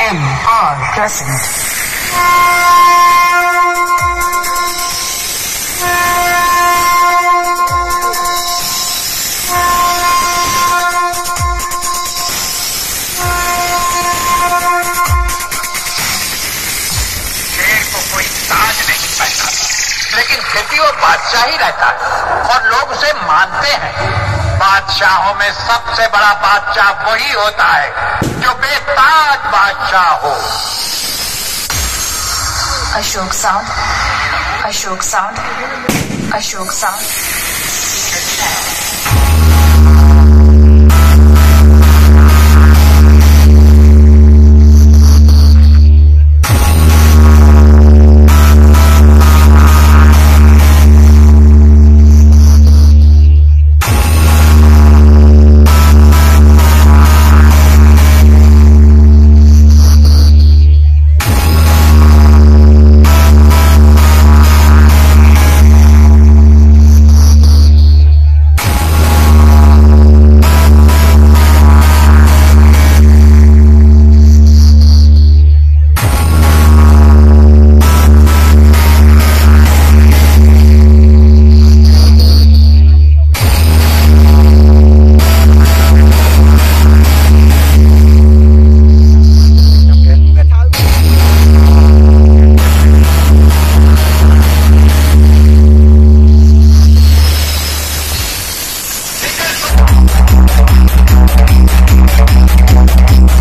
MR present. लेकिन फिर भी वो बादशाह ही रहता है और लोग उसे मानते हैं। बादशाहों में सबसे बड़ा बादशाह वही होता है जो बेताज बादशाह हो। Ashok sound. Ashok sound. Ashok sound.